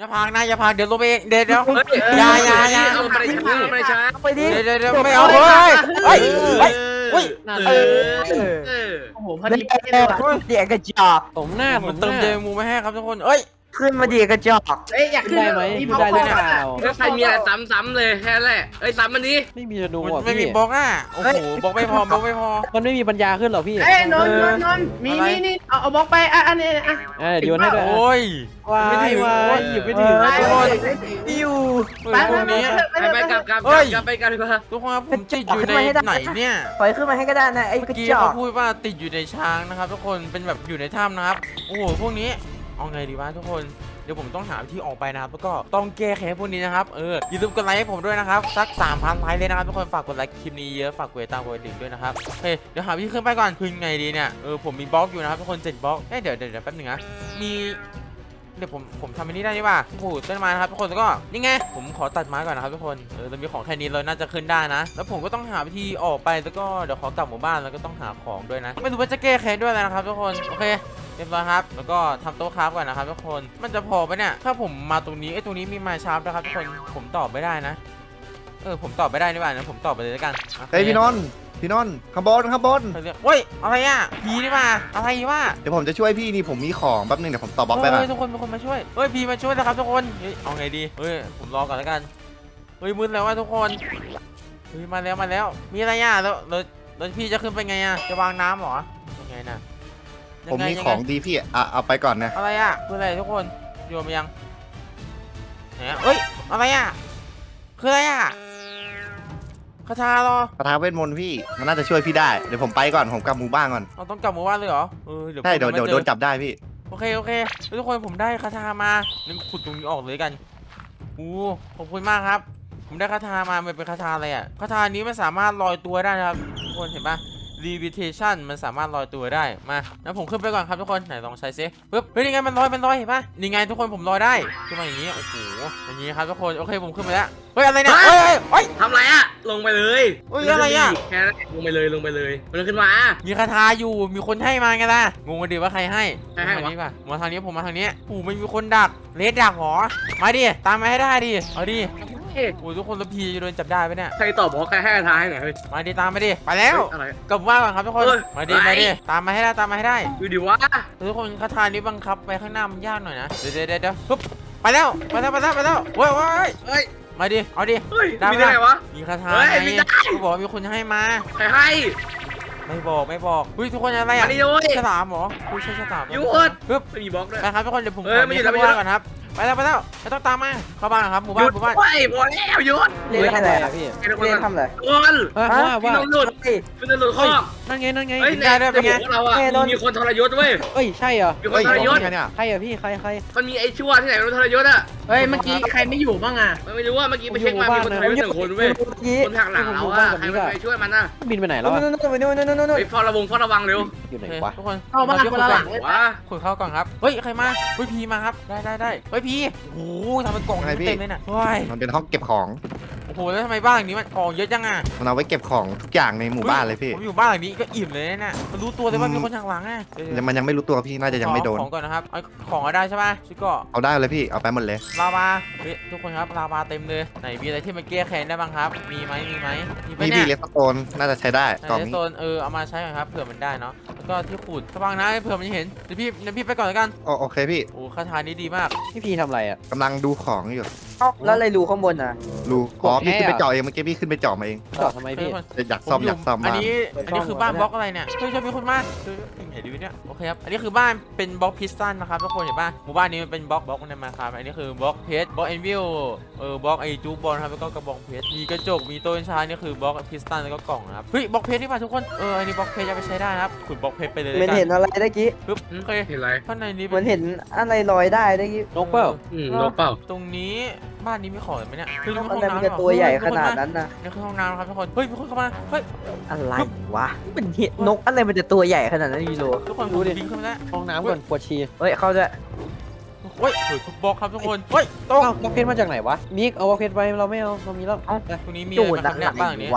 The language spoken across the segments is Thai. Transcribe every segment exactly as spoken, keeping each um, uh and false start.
อย่าพังนะอย่าพังเดี๋ยวลงไปเองเดี๋ยวเดี๋ยวอย่าอย่าอย่าเอาไปดิเอาไปช้าไปดิเดี๋ยวเดี๋ยวไม่เอาเฮ้ยเฮ้ยเฮ้ยเฮ้ยเออโอ้โหพอดีเดียกระจอกผมหน้ามันเติมเจมูไม่ให้ครับทุกคนเอ้ยขึ้นมาดีกระจอกเอ้ยอยากขึ้นได้ไหมได้หรือเปล่าแล้วใครมีอะไรซ้ำๆเลยแค่แหละเอ้ยซ้ำมันดิไม่มีธนูอ่ะไม่มีบล็อกอ่ะโอ้โหบล็อกไม่พอบล็อกไม่พอมันไม่มีปัญญาขึ้นหรอพี่เอ้ยนนนนนมีนี่นี่เอาเอาบล็อกไปอ่ะอันนี้อ่ะอ่าโยนให้ด้วยโอ้ยว้ายว้ายหยิบไม่ถึงทุกคนปิวไปตรงนี้ไปกลับกลับกลับไปกันดีกว่าทุกคนครับผมติดอยู่ในไหนเนี่ยปล่อยขึ้นมาให้ก็ได้นะไอ้กระจอกเขาพูดว่าติดอยู่ในช้างนะครับทุกคนเป็นแบบอยู่ในถ้ำนะครับโอ้โหพวกนี้เอาไงดีวะทุกคนเดี๋ยวผมต้องหาที่ออกไปนะครับแล้วก็ต้องแก้แค้นพวกนี้นะครับเอออย่าลืมกดไลค์ให้ผมด้วยนะครับสัก สามพัน ไลค์เลยนะครับทุกคนฝากกดไลค์คลิปนี้เยอะฝากกดติดตามกดกระดิ่งด้วยนะครับเฮ้ยเดี๋ยวหาวิธีขึ้นไปก่อนขึ้นไงดีเนี่ยเออผมมีบล็อกอยู่นะครับทุกคนเจ็ดบล็อกเฮ้ยเดี๋ยวเดี๋ยวแป๊บนึงนะมีเดี๋ยวผมผมทำอันนี้ได้นี่ป่ะโอ้โหต้นไม้นะครับทุกคนแล้วก็นี่ไงผมขอตัดไม้ก่อนนะครับทุกคนเออเรามีของแค่นี้เลยน่าจะขึ้นได้นะแล้วผมก็ต้องหาวิธีออกไปแล้วก็เดี๋ยวขอกลับหมู่บ้านแล้วก็ต้องหาของด้วยนะไม่รู้ว่าจะแก้แค้นด้วยอะไรนะครับทุกคนโอเคเรียบร้อยครับแล้วก็ทำโต๊ะคราฟก่อนนะครับทุกคนมันจะพอปะเนี่ยถ้าผมมาตรงนี้ไอ้ตรงนี้มีไม้ชาร์ปนะครับทุกคนผมตอบไม่ได้นะเออผมตอบไม่ได้นี่ป่ะนะผมตอบไปเลยแล้วกันเฮ้ยพี่นนท์พี่นนท์ข้างบนข้างบนเฮ้ยอะไรอ่ะพีนี่ป่ะอะไรวะเดี๋ยวผมจะช่วยพี่นี่ผมมีของแป๊บนึงเดี๋ยวผมต่อบล็อกไปก่อนทุกคนมีคนมาช่วยเฮ้ยพีมาช่วยนะครับทุกคนเฮ้ยเอาไงดีเฮ้ยผมรอก่อนแล้วกันเฮ้ยมืดแล้วว่าทุกคนเฮ้ยมาแล้วมาแล้วมีอะไรอ่ะแล้วแล้วแล้วพี่จะขึ้นไปไงอ่ะจะวางน้ำหรอยังไงนะผมมีของดีพี่อ่ะเอาไปก่อนนะอะไรอ่ะคืออะไรทุกคนโยนไปยังเนี่ยเอ้ยอะไรอ่ะคืออะไรอ่ะคาถาหรอคาถาเวทมนต์พี่มันน่าจะช่วยพี่ได้เดี๋ยวผมไปก่อนผมกลับหมู่บ้านก่อนเราต้องกลับหมู่บ้านเลยเหรอเออเดี๋ยวใช่เดี๋ยวเดี๋ยวโดนจับได้พี่โอเคโอเคทุกคนผมได้คาถามานึกขุดตรงนี้ออกเลยกันอู้ขอบคุณมากครับผมได้คาถามามันเป็นคาถาอะไรอ่ะคาถานี้มันสามารถลอยตัวได้นะครับทุกคนเห็นปะlevitation มันสามารถลอยตัวได้มาแล้วผมขึ้นไปก่อนครับทุกคนไหนลองใช้ซิปึ๊บเฮ้ยนี่ไงมันลอยมันลอยเห็นปะนี่ไงทุกคนผมลอยได้ขึ้นมาอย่างนี้โอ้โหอย่างนี้ครับทุกคนโอเคผมขึ้นไปแล้วเฮ้ยอะไรเนี่ยเฮ้ยเฮ้ยทำไรอะลงไปเลยเฮ้ยอะไรอะแค่ลงไปเลยลงไปเลยมันขึ้นมามีคาถาอยู่มีคนให้มาไงล่ะงงกันดิว่าใครให้ทางนี้ป่ะมาทางนี้ผมมาทางนี้โอ้ไม่มีคนดักเลดดักหรอมาดิตามมาให้ได้ดิเอาดิโอ้ทุกคนละพีจะโดนจับได้ไปเนี่ยใครตอบบอกใครให้ท้ายหน่อยมาดิตามมาดิไปแล้วกลับบ้านก่อนครับทุกคนมาดิมาดิตามมาให้ได้ตามมาให้ได้ดูดิว่าทุกคนคาถานี้บังคับไปข้างหน้ามันยากหน่อยนะเดี๋ยวเดี๋ยวเดี๋ยวปุ๊บไปแล้วไปแล้วไปแล้วไปแล้วเว้ยเว้ยเฮ้ยมาดิเอาดิมีได้ไงวะมีคาถาไงกูบอกมีคนให้มาใครให้ไม่บอกไม่บอกเฮ้ยทุกคนอะไรอ่ะฉลามหรอคุยใช่ฉลามยุดปึ๊บมีบล็อกด้วยนะครับทุกคนเดี๋ยวผมขอมีเข้าบ้านก่อนครับไปแล้วไปแล้วไม่ต้องตามมาเข้าบ้านครับหมู่บ้านหมู่บ้านไม่พอแล้วยุดเล่นอะไรอ่ะพี่เล่นทำอะไรคนว่าว่าหลุดเป็นหลุดข้อนั่นไงนั่นไงได้ได้เป็นไงเราอ่ะมีคนทรยศเว้ยเอ้ยใช่เหรอมีคนทรยศใครอ่ะพี่ใครใครมันมีไอ้ชั่วที่ไหนมันทรยศอ่ะเฮ้ยเมื่อกี้ใครไม่อยู่บ้างอ่ะไม่รู้ว่าเมื่อกี้ไปเช็คมามีคนทรยศหนึ่งคนเว้ยคนหักหลังเราอ่ะใครไปช่วยมันน่ะบินไปไหนแล้วไปเฝ้าระวังเฝ้าระวังเร็วอยู่ไหนวะทุกคนเข้าบ้านคนละหลังวะคุยเข้าก่อนครับเฮ้ยใครมาเฮ้ยพีมาครับได้ได้ได้เฮ้ยพีโอ้โหทำเป็นกล่องเต็มเลยน่ะเฮ้ยมันเป็นห้องเก็บของโอ้โหแล้วทำไมบ้านหลังนี้มันของเยอะจังอ่ะมันเอาไว้เก็บของทุกอย่างในหมู่บ้านเลยพี่ผมอยู่บ้านหลังนี้ก็อิ่มเลยน่ะมันรู้ตัวเลยว่ามีคนหักหลังอ่ะมันยังไม่รู้ตัวพี่น่าจะยังไม่โดนของก่อนนะครับเอาของเอาได้ใช่ไหมชิโก้เอาได้เลยพี่เอาไปหมดเลยลาวาเฮ้ยทุกคนครับลาวาเต็มเลยไหนมีอะไรที่มันแก้แค้นได้บ้างครับมีไหมมีไหมมีพี่เลสโตนน่าจะใช้ได้กล่องนี้เลสโตนเออเอามาใช้หน่อยครับเผื่อมันได้เนาะแล้วก็ที่ขุดระวังนะเผื่อมันเห็นเดี๋ยวพี่เดี๋ยวพี่ไปก่อนแล้วกันโอเคพี่โอ้คาถานี้ดีมากพี่พีทำอะไรอ่ะกำลังดูของอยู่แล้วอะไรรูข้างบนอ่ะรูอ๋อพี่ขึ้นไปเจาะเองเมื่อกี้พี่ขึ้นไปเจาะมาเองเจาะทำไมพี่อยากซ่อมอยากซ่อมอันนี้อันนี้คือบ้านบล็อกอะไรเนี่ยเฮ้ยจะมีคนมาเห็นดีเนี่ยโอเคครับอันนี้คือบ้านเป็นบล็อกพิสตันนะครับทุกคนเห็นป่ะหมู่บ้านนี้มันเป็นบล็อกบล็อกในมาครับอันนี้คือบล็อกเพชรบล็อกเอ็นวิลเออบล็อกไอจูบอลครับแล้วก็กระบอกเพชรมีกระจกมีโต๊ะชานี่คือบล็อกพิสตันแล้วก็กล่องนะครับเฮ้ยบล็อกเพชรนี่ป่ะทุกคนเอออันนี้บล็อกเพชรจะไปใช้ได้ครับขุดบล็อกเพชรไปเลยมันเห็นอะไรได้กี้ปึ๊บโอเคเห็นอะไรข้างในนี้เหมือนเห็นอะไรลอยได้ได้กี้นกเปล่าอืมนกเปล่าตรงนี้บ้านนี้มีของไหมเนี่ยคือห้องน้ำตัวใหญ่ขนาดนั้นนะนี่คือห้องน้ำครับทุกคนเฮ้ยมีคนเข้ามาเฮ้ยอะไรวะมันเห็นนกอะไรมันจะตัวใหญ่ขนาดนั้นยูโรทุกคนดูดิบินขึ้นมาแล้วห้องน้ำก่อนปวดฉี่เฮ้ยเขาจะเฮ้ยทุกบล็อกครับทุกคนเฮ้ยต้องบล็อกเพชรมาจากไหนวะมิกเอาบล็อกเพชรไปเราไม่เอาเรามีแล้วตรงนี้มีอะไรบ้างเนี่ยวะ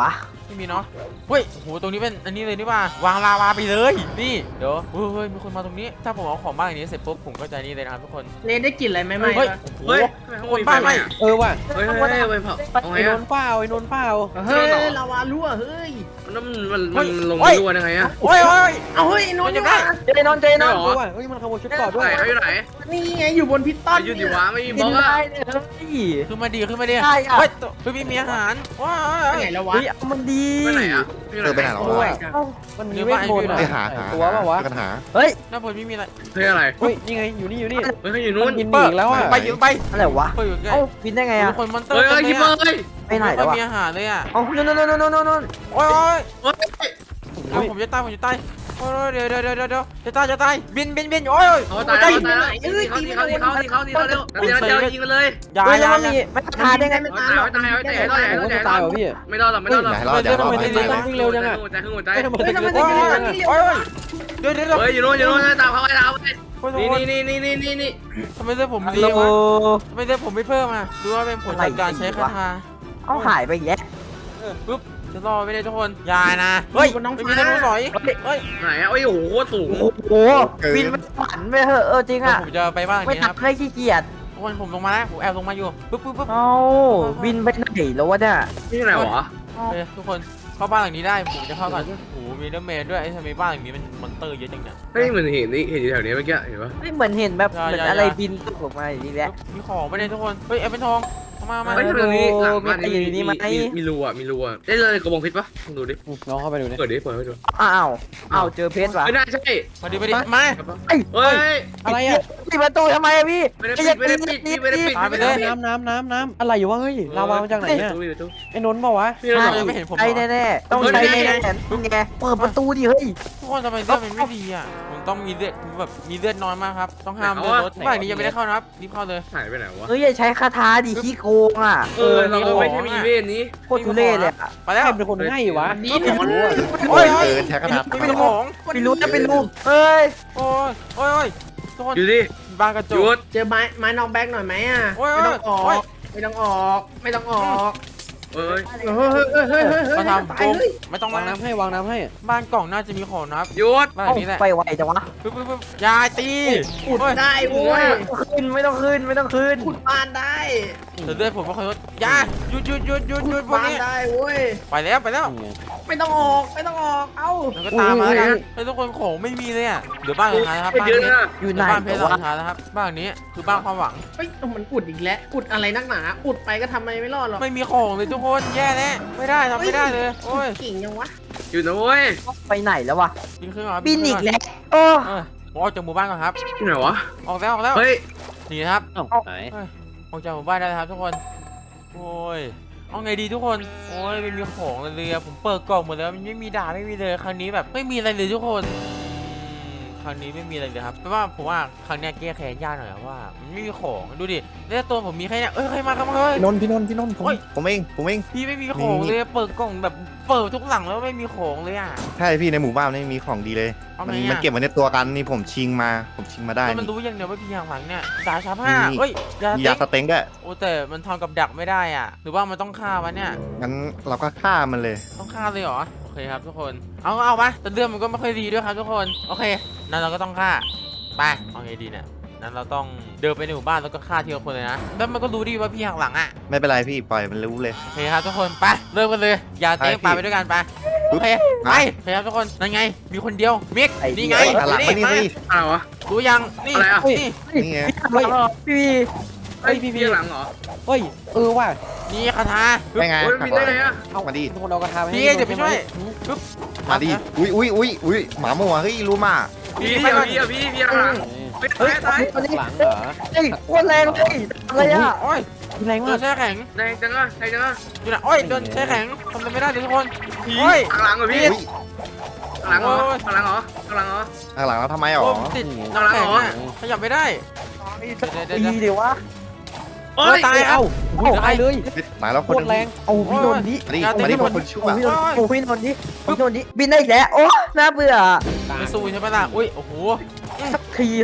ไม่มีเนาะเฮ้ยโหตรงนี้เป็นอันนี้เลยนี่ว่าวางลาวาไปเลยนี่เดี๋ยวเฮ้ยมีคนมาตรงนี้ถ้าผมเอาของบ้านอย่างนี้เสร็จปุ๊บผมก็จะนี่เลยนะครับทุกคนเลนได้กลิ่นอะไรไหมไม่เฮ้ยเฮ้ยทุกคนบ้านไหมเออว่ะเฮ้ยเฮ้ยไปเผาเอาไงไอ้นอะนท์เปล่าไอ้นนท์เปล่าเฮ้ยลาวารั่วเฮ้ยมันมันมันลงรั่วยังไงอะโอ้ยโอ้ยเอาเฮ้ยนนท์จะได้เจนอนเจนอนเออว่ะเฮ้ยมันขโมยชุดเกราะด้ไหวน ยเขาอยู่ไหนนี่ไงอยู่บนพิตตันยืนอยู่วะไม่มีบกิล็อน กอะได้เนี่ยเฮ้ยขึ้นมาดีขึ้นมาดีใช่อะเฮ้ยเฮ้ยมีมีอาหารว้าไปไหนแล้ววะเฮ้ยเอามันดีไปไหนอะเออไปไหนหรอด้วยเอ้ามันมีเวทมนต์ไปอะหาหาตัวเปล่าวะกันหาเฮ้ยหน้าผมไม่มีอะไรเฮ้ยอะไรเฮ้ยนี่ไงอยู่นี่อยู่นี่เฮ้ยเขาอยู่นู้นมันบินหนีแล้วอ่ะไปอยู่ไปอะไรวะไปอยู่ใกล้เอ้าบินได้ไงทุอะกคนมอนเตอร์เฮ้ยเฮ้ยคิปเปอร์เฮ้ยไปไหนแล้วไม่วะมีอาหารเลยอ่ะเอ้าโน่นโน่นโน่นโน่นโน่นโน่นโอ้ยโอ้ยเฮ้ยเดี๋ยวผมจะตายผมจะตายโอ้ยเดี๋ยวเดี๋ยวเดี๋ยวเดี๋ยวจะตายจะตายบินบินบินโอ้ยเขาตายแล้วตายแล้วเขาตีเขาตีเขาตีเขาตีเขาเร็วเดี๋ยวเดี๋ยวยิงกันเลยอย่าเฮ้ยอแล้วย่ามันอย่ามีไม่ทาได้ไงไม่ตายไม่ตายไม่ตายไม่ตายผมไม่ก็ตายจะตายว่ะพี่ไม่รอดหรอกไม่รอดหรอกไหนรอดเดี๋ยวรอดเฮ้ยทำไมถึงวิ่งเร็วจังอะหัวใจขึ้นหัวใจเฮ้ยทำไมเฮ้ยถึงทำไมวิ่งถึงเร็ววิ่งจังเร็วอะโอ้ยเดี๋ยวเดี๋ยวเดี๋ยวเฮ้ยอยู่นู้นอยู่นู้นตามเขาไปตามโอ้ยนี่นี่นี่นี่นี่นี่ทำไมเลือดผมฮัลดีโหลวะทำไมเลือดผมไม่เพิ่มอ่ะดูว่าเป็นผลจากการใช้คาถาเอาหายไปแยะปุ๊บจะรอไม่ได้ทุกคนอย่านะเฮ้ยไม่มีธนูสอยเฮ้ยไหนอะโอ้ยโอ้โหสูงโอ้โหบินมันฝันไปเถอะเออจริงอะผมจะไปบ้านอย่างไม่นี้ครับทำได้ขี้เกียจทุกคนผมลงมาแล้วผมแอบลงมาอยู่ปุ๊บปุ๊บปุ๊บเอาบินไปไหนแล้ววะเนี่ยนี่ไหนวะโอเคทุกคนเข้าบ้านหลังนี้ได้ผมจะเข้าก่อนโอ้โหมีเดอร์เมนด้วยไอ้ทำไมบ้านหลังนี้มันมอนเตอร์เยอะจังเนี่ยเฮ้ยเหมือนเห็นนี่เห็นอยู่แถวนี้เมื่อกี้เห็นปะไม่เหมือนเห็นแบบอย่าเหมือนอย่าอะไรอย่าบินตกลงมาอย่างนี้แหละมีของไม่ได้ทุกคนเฮ้ยเอาเป็นทองเอามามาไม่ใช่ตรงนี้หลังบ้านมีใครอยู่ในนี้ไหมมีรูอ่ะมีรูอ่ะได้เลยกระบองเพชรปะดูดิน้องเข้าไปดูดิเปิดดิเปิดให้ดูอ้าวอ้าวเจอเพชรวะไม่น่าใช่มาดิมาดิมาไอ้เฮ้ยอะไรอ่ะปิดประตูทำไมอะพี่ไม่ได้ปิดไม่ได้ปิดไม่ได้ปิดตายไปเลยน้ำน้ำน้ำน้ำอะไรอยู่วะเฮ้ยลาวามาจากไหนเนี่ยตู้ตู้ไอ้นนท์เปล่าวะพี่เราใช่หรอไม่เห็นผมใช่แน่ๆต้องใช้แน่ๆไงเปิดประตูดิเฮ้ยทุกคนทำไมเลือดมันไม่ดีอ่ะผมต้องมีเลือดแบบมีเลือดน้อยมากครับต้องห้ามเลือดลดบ้านนี้ยังไม่ได้เข้านะครับรีบเข้าเลยหายไปไหนวะเฮ้ยอย่าใช้คาถาดิขี้โกงอ่ะเออเราไม่ใช่มีเวทนี้โคตรทุเรศเลยอะไปแล้วใครเป็นคนให้วะนี่ไม่รู้อะโอ้ยเกินแท็กกระดาษไม่มีของไม่รู้จะเป็นลูกเฮ้ยโอ้ยโอ้ยโอ้ยทุกคนอยู่ดิบ้านกระจหยุกดเจอไม้ไม้นอกแบ็กหน่อยไหมอ่ะโอ้ยไม่ต้องออโอ้ยกไม่ต้องออกไม่ต้องออกเอ้ยเฮ้ยเฮ้ยเฮ้ยเฮ้ยเฮ้ยมาทำตาโกยงเลยไม่ต้องวางมาน้ำให้วางน้ำให้บ้านกล่องน่าจะมีของนะครับหยุดบ้านเอ้านี้แหละไปไวจังวะปึ๊บปึ๊บปึ๊บยายตีขุดได้โว้ยขึ้นไม่ต้องขึ้นไม่ต้องขึ้นขุดบ้านได้แต่เลือดผมไม่ค่อยลดยาหยุดหยุดหยุดหยุดหยุดพวกบ้านนี้ได้เว้ยไปแล้วไปแล้วนี่ไงไม่ต้องออกไม่ต้องออกเอ้าแล้วก็ตามมาแล้วกันเฮ้ยทุกคนของไม่มีเลยอ่ะเดี๋ยวบ้านสุดท้ายนะครับบ้านเยอะเพชรนะอยู่ไหนบ้านเพชรหลังวะสุดท้ายนะครับบ้านนี้คือบ้านความหวังเฮ้ยมันอุดอีกแล้วอุดอะไรนักหนาอุดไปก็ทำอะไรไม่รอดหรอกไม่มีของเลยทุกคนแย่แล้วไม่ได้ทำไม่ได้เลยโอ้ยเก่งยังวะอยู่นะเว้ยไปไหนแล้ววะบินขึ้นมาบินอีกแล้วโอ้เออผมออกจากหมู่บ้านก่อนครับที่ไหนวะออกแล้วออกแล้วเฮ้ยนี่นะครับเอ้าไหนออกจากหมู่บ้านได้แล้วครับทุกคนโอ้ยเอาไงดีทุกคนโอ้ยไม่มีของเลยเลยอะผมเปิดกล่องหมดแล้วมันไม่มีดาบไม่มีเลยครั้งนี้แบบไม่มีอะไรเลยทุกคนครั้งนี้ไม่มีอะไรเลยครับเพราะว่าผมว่าครั้งเนี้ยแก้แค้นยากหน่อยอะว่ามันไม่มีของดูดิแล้วตัวผมมีแค่เนี้ยเอ้ยใครมาครับเฮ้ยนนท์พี่นนท์พี่นนท์ผมโอ้ยผมเองผมเองพี่ไม่มีของเลยเปิดกล่องแบบเปิดทุกหลังแล้วไม่มีของเลยอ่ะใช่พี่ในหมู่บ้านไม่มีของดีเลยเอามันไงอะมันเก็บไว้ในตัวกันนี่ผมชิงมาผมชิงมาได้แล้วมันนี่รู้อย่างเดียวว่าพี่อย่างหลังเนี่ยดาบชาผ้ามีเฮ้ยยามีเต็ยาง สเต็งด้วยโอ้แต่มันทำกับดักไม่ได้อ่ะ หรือว่ามันต้องฆ่ามันเนี่ยงั้นเราก็ฆ่ามันเลยต้องฆ่าเลยเหรอโอเคครับทุกคนเอาก็เอาปะแต่เรื่องมันก็ไม่ค่อยดีด้วยครับทุกคนโอเคนั้นเราก็ต้องฆ่าไปเอาไงดีเนี่ยนั้นเราต้องเดินไปในหมู่บ้านแล้วก็ฆ่าทีละคนเลยนะแล้วมันก็รู้ดีว่าพี่หักหลังอ่ะไม่เป็นไรพี่ปล่อยมันรู้เลยโอเคครับทุกคนไปเริ่มกันเลยอย่าเตะไปพี่ปาไปด้วยกันไปโอเคไปโอเคครับทุกคนนั่นไงมีคนเดียวมิกนี่ไงหันหลังนี่มานี่มาสิอะไรวะรู้ยังนี่อะไรอะนี่นี่ไงเฮ้ยพี่เฮ้ยพี่พี่หลังเหรอเฮ้ยเออว่ะนี่คาถาได้ไงโอ้ยมีได้ไงอะเอามาดิเป็นคนเอากระทาไปให้พี่เดี๋ยวไปช่วย ปึ๊บมาดิอุ้ยอุ้ยอุ้ยอุ้ยหมามัวเฮ้ยรู้มาพี่พี่พี่พี่พี่หลังไม่เฮ้ยตายอันนี้หลังเหรอเฮ้ยโคตรแรงเลยอะไรอ่ะโอ้ยแรงโดมากนแช่แข็งแรงจังอะแรงจังอะอยู่ไหนโอ้ยโดนแช่แข็งทำอะไรไม่ได้เลยทุกคนพี่โอ้ยหลังเหรอพี่อุ้ยหลังเหรอหลังเหรอหลังเหรอข้างหลังเราทำไมหรอโอ้ติดน้ำแข็งอะขยับไม่ได้ดีเดี๋ยววะโอ้ยตายเอาโอ้ยตายเลยตายแล้วโคคนหตรนึงแรงเอาพี่นนท์ดิมาดิอย่าตีมาดิพี่พนวน กท์คนชั่วโอ้พี่นนท์โอ้พี่นนท์ดิพี่นนท์ดิบินได้อีกแล้วโอ้น่าเบื่อไม่สู้ใช่ไหมล่ะอุ้ยโอ้โหสักทีเถอะโ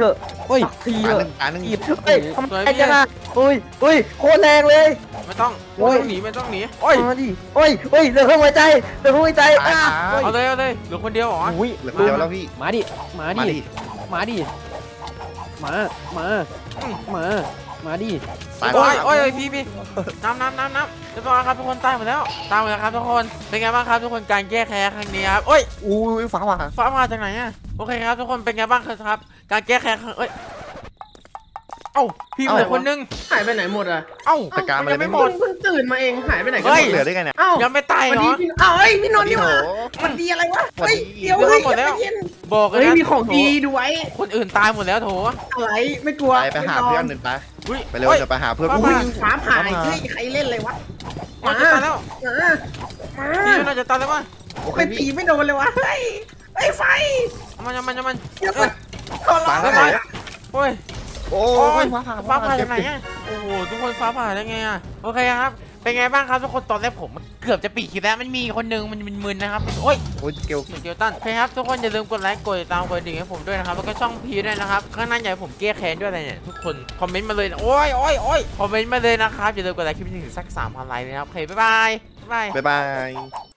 เฮ้ยทีตาเอหอนึ่งตาหนึ่งทีเฮ้ยทำไมจังอ่ะอุ้ยอุ้ยโคตรแรงเลยไม่ต้องไม่ต้องหนีไม่ต้องหนีโอ้ยมาดิโอ้ยโอ้ยเหลือเครื่องหัวใจเหลือเครื่องหัวใจตายอ่ะตายเอาเลยเอาเลยเหลือคนเดียวเหรออุ้ยเหลือคนเดียวแล้วพี่มาดิ มามาดิดิมาดิ มา มา มา มาดิตายโอ้ยตายโอ้ยโอ้ยพี่พี่น้ำน้ำน้ำน้ำเรียบร้อยครับทุกคนตายหมดแล้วตายหมดแล้วครับทุกคนเป็นไงบ้างครับทุกคนการแก้แค้นครั้งนี้ครับโอ้ยอุ้ยฟ้าผ่าฟ้ามาจากไหนอ่ะโอเคครับทุกคนเป็นไงบ้างครับการแก้แค้นครั้งเอ้ยเอ้าพี่เหลือคนนึงหายไปไหนหมดอ่ะเอ้าจัดการมาเลยยังไม่ไม่หหมมดดเพิ่งตื่นมาเองหายไปไหนกันเฮ้ยเหลือได้ไงเนี่ยเอ้ายังไม่ตายวันเหรนี้อพี่เอ้าเฮ้ยพี่นนท์พี่นี่โหหว่ามันดีอะไรวะเฮ้ยเดี๋ยวเดี๋ยวเฮ้ยหมดแล้วใจเย็นบอกเลยเฮ้ยนะมีของดีดูไว้คนอื่นตายหมดแล้วโถอะไรไม่กลัวไปไปหาเพื่อนหนึ่งไปอุ้ยไปเร็วโอ้ยเดี๋ยวไปหาเพื่อนฟ้าอุ้ผ่ายฟ้าผ่าเฮ้ยใครเล่นเลยวะมันจะตายแล้วมามาพี่น่าจะตายแล้ววะโอเคเป็นพี่ผีไม่โดนเลยวะเฮ้ยไอ้ไฟเอามันเอามันเอามันเดี๋ยวเอก่ออนขอร้ฟ้าองแล้วไหนโอ้ยโอ้โอ้ยยฟ้าผ่าฟ้าผ่าจากไหนอ่ะโอ้โหทุกคนฟ้าผ่าได้ไงอ่ะโอเคครับเป็นไงบ้างครับทุกคนตอนแรกผมเกือบจะปิดคลิปแล้วมันมีคนหนึงมันมึนๆนะครับโอ้ยโอ้ยเกลเหมือนเกลตันโอเคครับทุกคนอย่าลืมกดไลค์กดติดตามกดกระดิ่งให้ผมด้วยนะครับแล้วก็ช่องพีด้วยนะครับข้างหน้าอยากให้ผมแก้แค้นด้วยอะไรเนี่ยทุกคนคอมเมนต์มาเลยโอ้ยโอ้ยโอ้ยคอมเมนต์มาเลยนะครับอย่าลืมกดไลค์คลิปนี้ถึงสักสามพันไลค์เลยนะครับโอเคบ๊ายบายบ๊ายบายบ๊ายบาย